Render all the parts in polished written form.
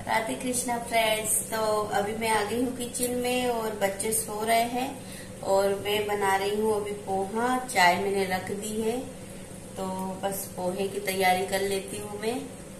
Radhe Krishna friends. तो अभी मैं आ गई हूँ किचन में और बच्चे सो रहे हैं और मैं बना रही हूँ अभी पोहा। चाय मैंने रख दी है तो बस पोहे की तैयारी कर लेती हूँ मैं।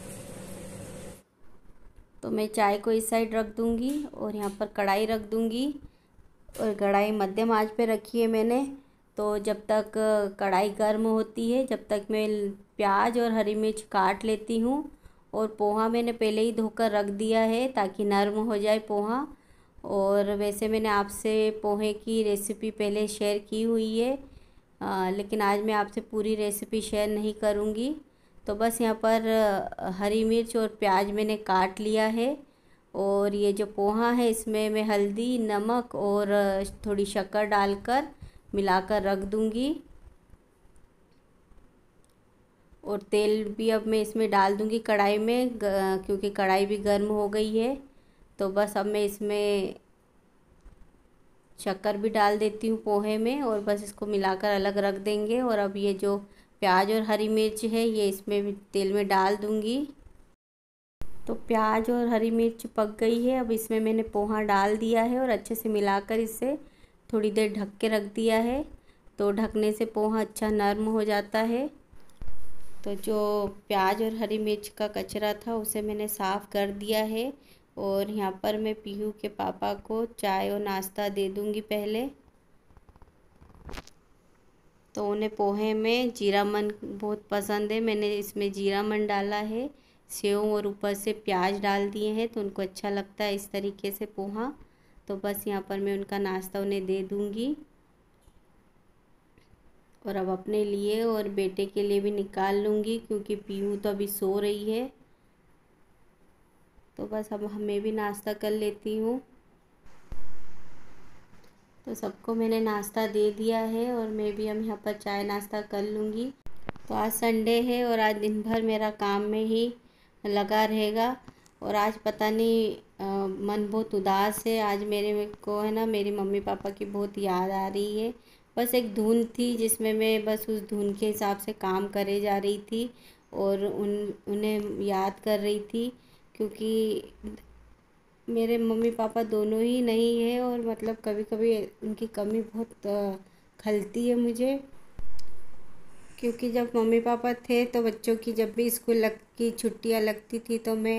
तो मैं चाय को इस साइड रख दूंगी और यहाँ पर कढ़ाई रख दूंगी और कढ़ाई मध्यम आंच पे रखी है मैंने। तो जब तक कढ़ाई गर्म होती है जब तक मैं प्याज और हरी मिर्च काट लेती हूँ। और पोहा मैंने पहले ही धोकर रख दिया है ताकि नरम हो जाए पोहा। और वैसे मैंने आपसे पोहे की रेसिपी पहले शेयर की हुई है, लेकिन आज मैं आपसे पूरी रेसिपी शेयर नहीं करूँगी। तो बस यहाँ पर हरी मिर्च और प्याज मैंने काट लिया है और ये जो पोहा है इसमें मैं हल्दी, नमक और थोड़ी शक्कर डालकर मिलाकर रख दूँगी। और तेल भी अब मैं इसमें डाल दूँगी कढ़ाई में, क्योंकि कढ़ाई भी गर्म हो गई है। तो बस अब मैं इसमें शक्कर भी डाल देती हूँ पोहे में और बस इसको मिलाकर अलग रख देंगे। और अब ये जो प्याज और हरी मिर्च है ये इसमें भी तेल में डाल दूँगी। तो प्याज और हरी मिर्च पक गई है। अब इसमें मैंने पोहा डाल दिया है और अच्छे से मिलाकर इसे थोड़ी देर ढक के रख दिया है। तो ढकने से पोहा अच्छा नरम हो जाता है। तो जो प्याज और हरी मिर्च का कचरा था उसे मैंने साफ़ कर दिया है। और यहाँ पर मैं पीहू के पापा को चाय और नाश्ता दे दूँगी पहले। तो उन्हें पोहे में जीरा मन बहुत पसंद है, मैंने इसमें जीरा मन डाला है, सेव और ऊपर से प्याज डाल दिए हैं तो उनको अच्छा लगता है इस तरीके से पोहा। तो बस यहाँ पर मैं उनका नाश्ता उन्हें दे दूँगी। और अब अपने लिए और बेटे के लिए भी निकाल लूँगी क्योंकि पीहू तो अभी सो रही है। तो बस अब मैं भी नाश्ता कर लेती हूँ। तो सबको मैंने नाश्ता दे दिया है और मैं भी अब यहाँ पर चाय नाश्ता कर लूँगी। तो आज संडे है और आज दिन भर मेरा काम में ही लगा रहेगा। और आज पता नहीं मन बहुत उदास है। आज मेरे को है ना मेरी मम्मी पापा की बहुत याद आ रही है। बस एक धुन थी जिसमें मैं बस उस धुन के हिसाब से काम करे जा रही थी और उन्हें याद कर रही थी, क्योंकि मेरे मम्मी पापा दोनों ही नहीं है और मतलब कभी कभी उनकी कमी बहुत खलती है मुझे। क्योंकि जब मम्मी पापा थे तो बच्चों की जब भी स्कूल की छुट्टियां लगती थी तो मैं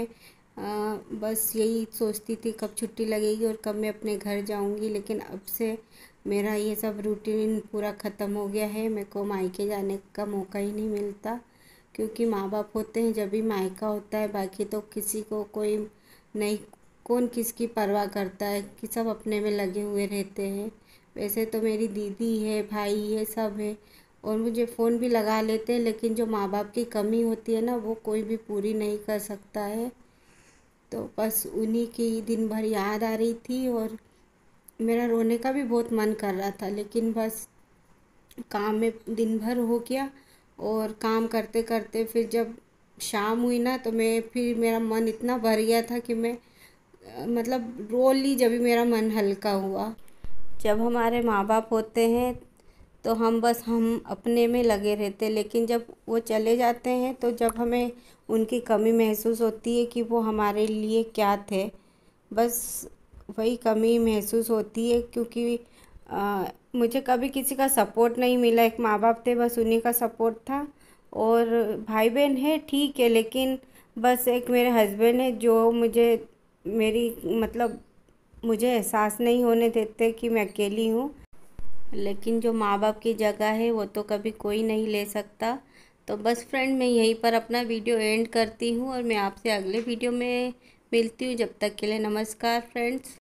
बस यही सोचती थी कब छुट्टी लगेगी और कब मैं अपने घर जाऊंगी। लेकिन अब से मेरा ये सब रूटीन पूरा ख़त्म हो गया है। मेरे को मायके जाने का मौका ही नहीं मिलता, क्योंकि माँ बाप होते हैं जब भी मायका होता है, बाकी तो किसी को कोई नहीं, कौन किसकी परवाह करता है कि सब अपने में लगे हुए रहते हैं। वैसे तो मेरी दीदी है, भाई है, सब है और मुझे फ़ोन भी लगा लेते हैं, लेकिन जो माँ बाप की कमी होती है ना वो कोई भी पूरी नहीं कर सकता है। तो बस उन्हीं की दिन भर याद आ रही थी और मेरा रोने का भी बहुत मन कर रहा था, लेकिन बस काम में दिन भर हो गया। और काम करते करते फिर जब शाम हुई ना तो मैं फिर मेरा मन इतना भर गया था कि मैं मतलब रो ली जब भी मेरा मन हल्का हुआ। जब हमारे माँ बाप होते हैं तो हम अपने में लगे रहते, लेकिन जब वो चले जाते हैं तो जब हमें उनकी कमी महसूस होती है कि वो हमारे लिए क्या थे, बस वही कमी महसूस होती है। क्योंकि मुझे कभी किसी का सपोर्ट नहीं मिला। एक माँ बाप थे बस उन्हीं का सपोर्ट था और भाई बहन है ठीक है, लेकिन बस एक मेरे हस्बैंड है जो मुझे मेरी मतलब मुझे एहसास नहीं होने देते कि मैं अकेली हूँ। लेकिन जो माँ बाप की जगह है वो तो कभी कोई नहीं ले सकता। तो बस फ्रेंड मैं यहीं पर अपना वीडियो एंड करती हूँ और मैं आपसे अगले वीडियो में मिलती हूँ। जब तक के लिए नमस्कार फ्रेंड्स।